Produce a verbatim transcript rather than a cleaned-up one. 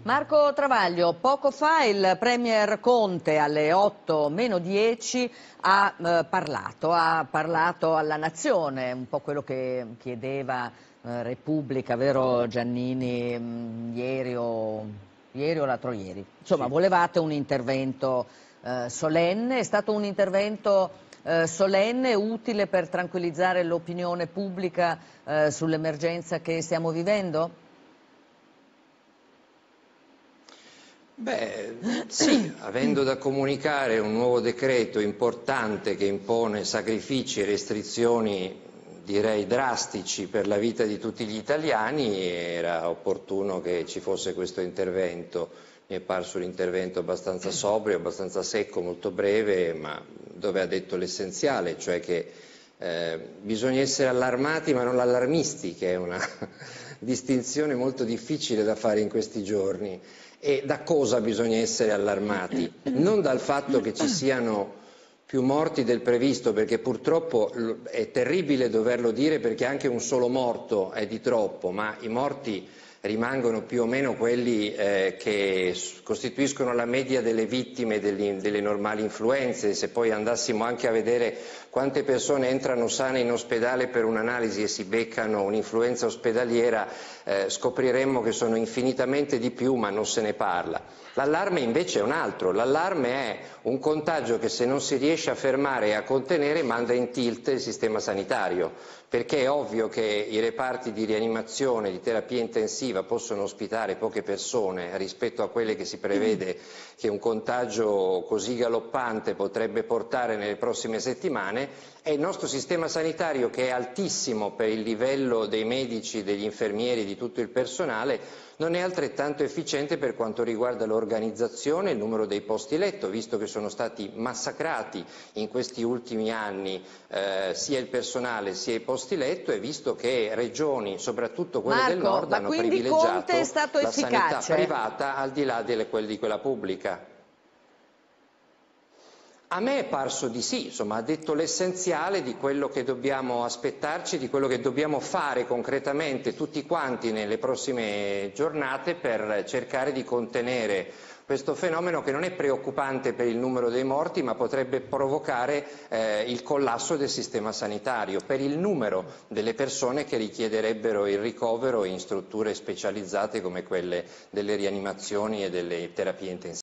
Marco Travaglio, poco fa il Premier Conte alle otto meno dieci ha eh, parlato, ha parlato alla Nazione, un po' quello che chiedeva eh, Repubblica, vero Giannini, mh, ieri o, ieri o l'altro ieri. Insomma, Sì. volevate un intervento eh, solenne, è stato un intervento eh, solenne, utile per tranquillizzare l'opinione pubblica eh, sull'emergenza che stiamo vivendo? Beh, sì, avendo da comunicare un nuovo decreto importante che impone sacrifici e restrizioni, direi drastici per la vita di tutti gli italiani, era opportuno che ci fosse questo intervento. Mi è parso un intervento abbastanza sobrio, abbastanza secco, molto breve, ma dove ha detto l'essenziale, cioè che eh, bisogna essere allarmati ma non allarmisti, che è una distinzione molto difficile da fare in questi giorni. E da cosa bisogna essere allarmati? Non dal fatto che ci siano più morti del previsto, perché purtroppo è terribile doverlo dire, perché anche un solo morto è di troppo, ma i morti rimangono più o meno quelli eh, che costituiscono la media delle vittime delle, delle normali influenze. Se poi andassimo anche a vedere quante persone entrano sane in ospedale per un'analisi e si beccano un'influenza ospedaliera, eh, scopriremmo che sono infinitamente di più, ma non se ne parla. L'allarme invece è un altro, l'allarme è un contagio che, se non si riesce a fermare e a contenere, manda in tilt il sistema sanitario, perché è ovvio che i reparti di rianimazione, di terapia intensiva possono ospitare poche persone rispetto a quelle che si prevede che un contagio così galoppante potrebbe portare nelle prossime settimane, e il nostro sistema sanitario, che è altissimo per il livello dei medici, degli infermieri, di tutto il personale, non è altrettanto efficiente per quanto riguarda l'organizzazione e il numero dei posti letto, visto che sono stati massacrati in questi ultimi anni eh, sia il personale sia i posti letto, e visto che regioni, soprattutto quelle Marco, del nord, ma hanno quindi privilegiato Conte è stato la sanità efficace? privata al di là delle, quelle di quella pubblica. A me è parso di sì, insomma, ha detto l'essenziale di quello che dobbiamo aspettarci, di quello che dobbiamo fare concretamente tutti quanti nelle prossime giornate per cercare di contenere questo fenomeno, che non è preoccupante per il numero dei morti, ma potrebbe provocare eh, il collasso del sistema sanitario per il numero delle persone che richiederebbero il ricovero in strutture specializzate come quelle delle rianimazioni e delle terapie intensive.